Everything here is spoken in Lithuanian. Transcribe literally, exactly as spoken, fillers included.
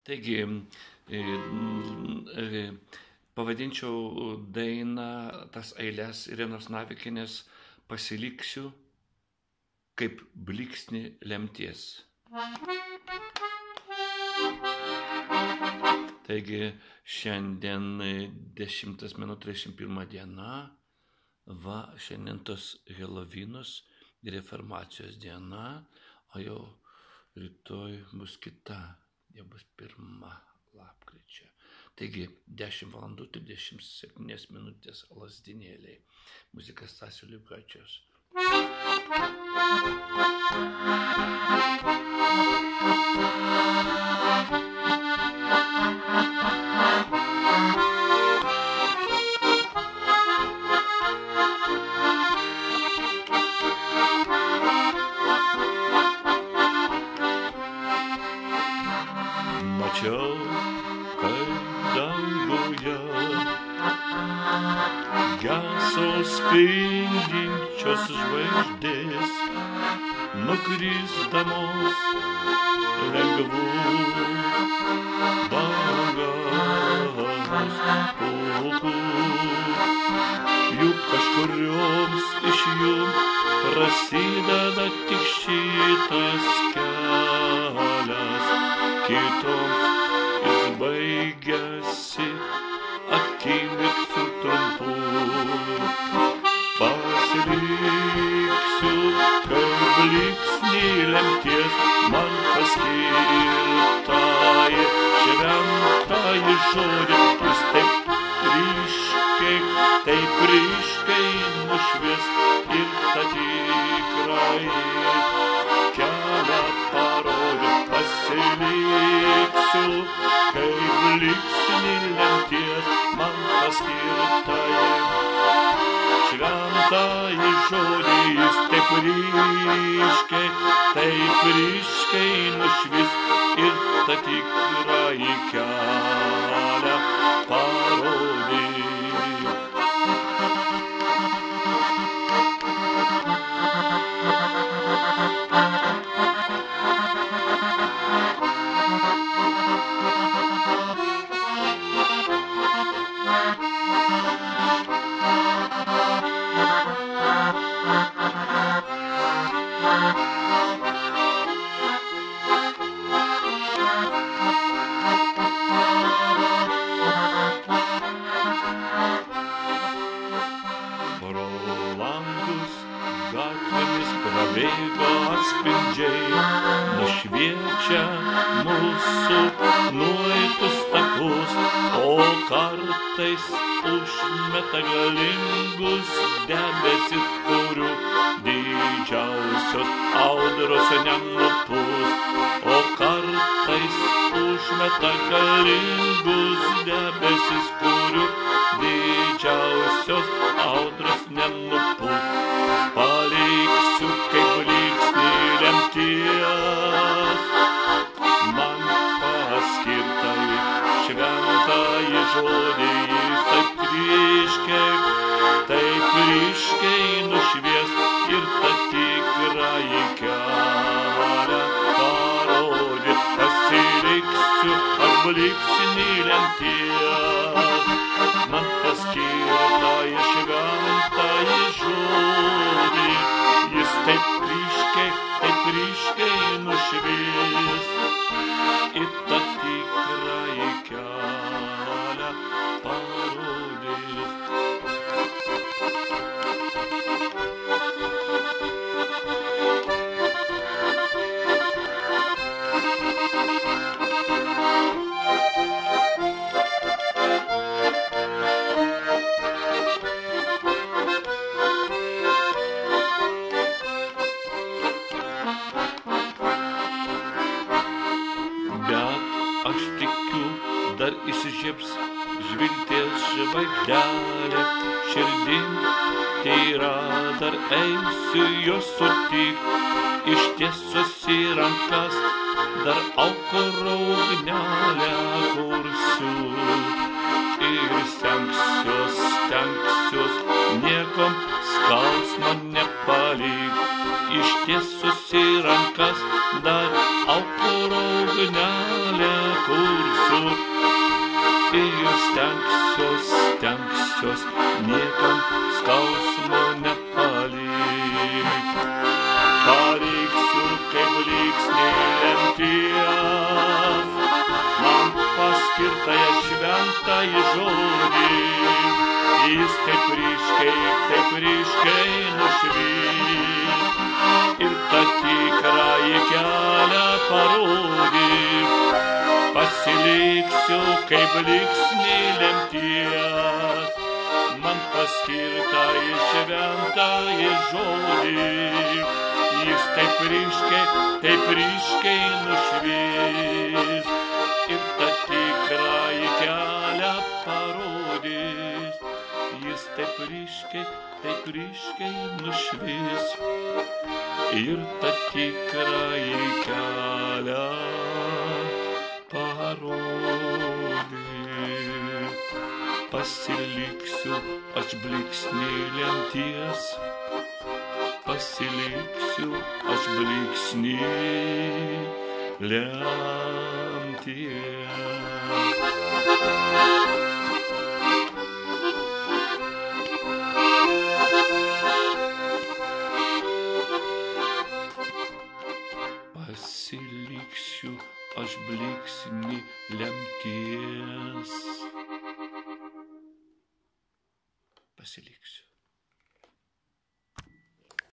Taigi, pavadinčiau dainą, tas eiles Irenos Navikienės Pasiliksiu kaip blyksnį lemties. Taigi, šiandien dešimtas mėnuo trisdešimt pirma diena, va, šiandien tos Helovinos reformacijos diena, o jau rytoj bus kita, jau bus pirma lapkričio. Taigi, dešimt valandų trisdešimt septynios minutės lazdynėliai. Muzika Stasio Liubaičio. Mačiau, kaip danguje geso spindinčios žvaigždės, nukrisdamos lengvų bangos pulkų. Juk kažkurioms iš jų prasideda tik šitas kelias, kitoms jis baigiasi akimirksniu trumpų. Pasiliksiu, kaip blyksnį lemties, man paskirtąjį šventąjį žodį. Jis taip ryškiai, taip ryškiai nušvies ir tą tikrąjį kelią parodė. Pasiliksiu, kaip blyksnį lemties, man paskirtąjį šventąjį žodį. Jis taip ryškiai, taip ryškiai nušvis ir tą tikrąjį kelią parodė. Prabėgo atspindžiai, nušviečia mūsų nueitus takus, o kartais užmeta galingus debesis, kurių didžiausios audros nenupūs. O kartais užmeta galingus debesis, kurių didžiausios audros nenupūs. Paliksiu, kaip blyksnį lemties, man paskirtąjį šventąjį žodį. Jis taip ryškiai, taip ryškiai nušvies ir tą tikrąjį kelią parodė. Pasiliksiu, aš blyksnį lemties, man paskirtąjį šventąjį žodį. Jis taip ryškiai, taip ryškiai nušvis ir tą tikrąjį kelią parodys. Aš tikiu, dar įsižiebs žvilgties žvaigždelė širdin, tyra dar eisiu jos sutik, ištiesusi rankas dar aukuro ugnelę kursiu. Ir stengsiuos, stengsiuos niekam skausmo nepalik, ištiesusi rankas dar aukuro ugnelę kursiu. esu ir stengsiuos, stengsiuos niekam skausmo nepalikt. Paliksiu kaip blyksnį lemties, man paskirtąją šventąjį žodį. Jis taip ryškiai, taip ryškiai nušvis ir tą tikrąjį kelią parodys. Pasiliksiu kaip blyksnį lemties, man paskirtąjį šventąjį žodį. Jis taip ryškiai, taip ryškiai nušvis ir tą tikrąjį kelią parodys. Jis taip ryškiai, taip ryškiai nušvis ir tą tikrąjį kelią parodys. Pasiliksiu aš blyksnį lemties, pasiliksiu aš blyksnį lemties. Pasiliksiu aš blyksnį lemties. Pasiliksiu.